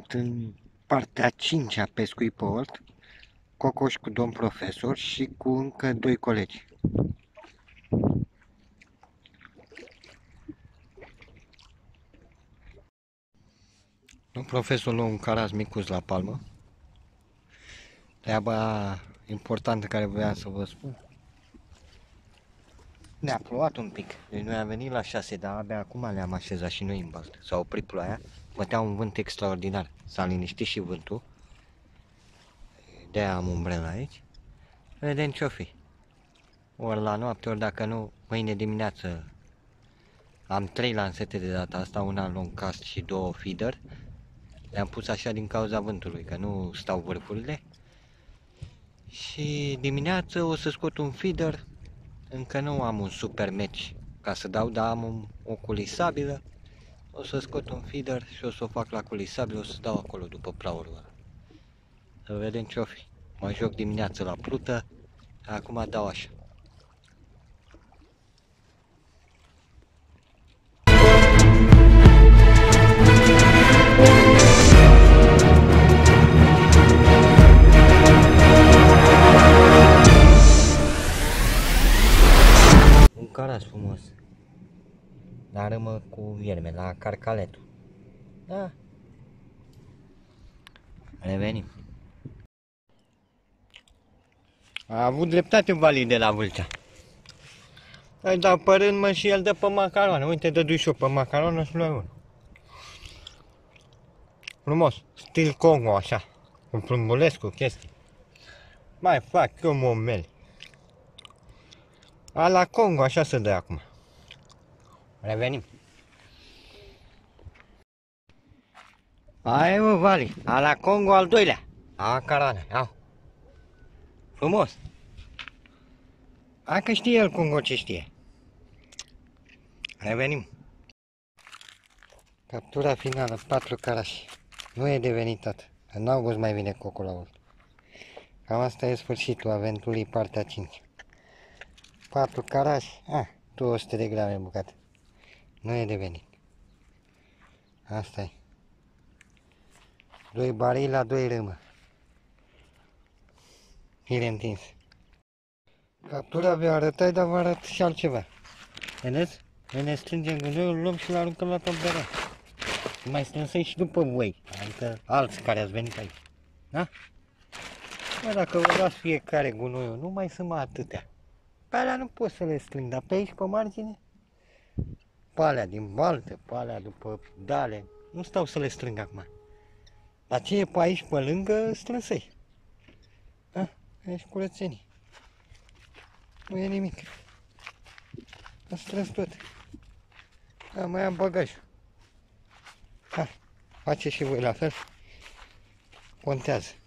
Sunt în partea 5-a pescui pe Olt, Cocoș cu domn profesor și cu încă 2 colegi. Domn profesor luă un caraz micuț la palmă. Treaba importantă care voiam să vă spun. Ne-a plouat un pic, deci noi am venit la 6, dar abia acum le-am așezat și noi în baltă. S-a oprit ploaia, bătea un vânt extraordinar, s-a liniștit și vântul. De-aia am umbrela aici. Vedem ce-o fi. Ori la noapte, ori dacă nu, mâine dimineață. Am 3 lansete de data asta, una long cast și 2 feeder. Le-am pus așa din cauza vântului, că nu stau vârfurile. Și dimineață o să scot un feeder. Încă nu am un super match ca să dau, dar am o culisabilă. O să scot un feeder și o să o fac la culisabilă, o să dau acolo după praurul ăla. Să vedem ce-o fi. Mă joc dimineață la plută, acum dau așa. Un caras frumos. La râmă cu vierme, la carcaletul. Da. Revenim. A avut dreptate Vali de la Vâlcea. Îi dau părând, mă, și el dă pe macaroană. Uite, dă-du și eu pe macaroană și luai unul. Frumos, stil Congo, așa. Cu plumbulesc, cu chestii. Mai fac eu momeli. A la Congo, așa se dă acum. Revenim. Hai, mă, Vali, a la Congo al doilea. A, carană, iau. Frumos. Hai că știe el Congo ce știe. Revenim. Captura finală, 4 carași. Nu e de venit tot. În august mai vine cocul la Olt. Cam asta e sfârșitul aventurii, partea 5. 4 carași, 200 de grame bucată. Nu e de venit. Asta e. 2 barili la 2 râmă. Fire întins. Captura vi-o arătai, dar vă arăt și altceva. Vedeți? Noi ne strângem gunoiul, luăm și-l aruncăm la tomberea. Mai strânsei și după voi, adică alți care ați venit aici. Da? Bă, dacă vă dați fiecare gunoiul, nu mai sunt mai atâtea. Pe alea nu pot să le strâng, dar pe aici, pe margine, pe alea din baltă, pe alea după dale, nu stau să le strâng acum. Dar ce e pe aici, pe lângă, strânsei. Da? Aici curățenii. Nu e nimic. Am strâns tot. Da, mai am bagajul. Ha, faceți și voi la fel. Contează.